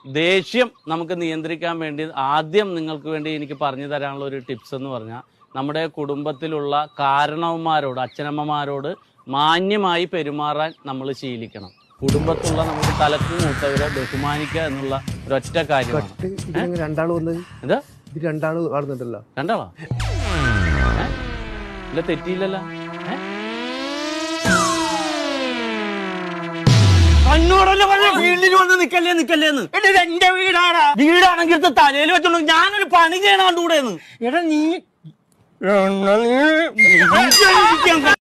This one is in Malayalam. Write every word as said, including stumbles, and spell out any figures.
ദേഷ്യം നമുക്ക് നിയന്ത്രിക്കാൻ വേണ്ടി ആദ്യം നിങ്ങൾക്ക് വേണ്ടി എനിക്ക് പറഞ്ഞു തരാനുള്ള ഒരു ടിപ്സ് എന്ന് പറഞ്ഞാൽ നമ്മുടെ കുടുംബത്തിലുള്ള കാരണവന്മാരോട് അച്ഛനമ്മമാരോട് മാന്യമായി പെരുമാറാൻ നമ്മൾ ശീലിക്കണം. കുടുംബത്തുള്ള നമുക്ക് തലക്ക് മൂത്തവരെ ബഹുമാനിക്കുക എന്നുള്ള ഒരൊറ്റ കാര്യമാണ്. രണ്ടാള് വന്നത് എന്താ രണ്ടാള് കാണുന്നുണ്ടല്ലോ. രണ്ടാളാ ഇല്ല, തെറ്റിയില്ലല്ലോ. എന്നോടല്ലേ പറഞ്ഞ ഫീൽഡിൽ വന്ന് നിക്കല്ലേ നിക്കല്ലേന്ന്. എന്റെ വീടാണ്, വീടാണെങ്കിൽ തലയിൽ വെച്ചോണ്ട് ഞാനൊരു പണി ചെയ്യണം കണ്ടുകൂടെന്ന്. എടാ നീ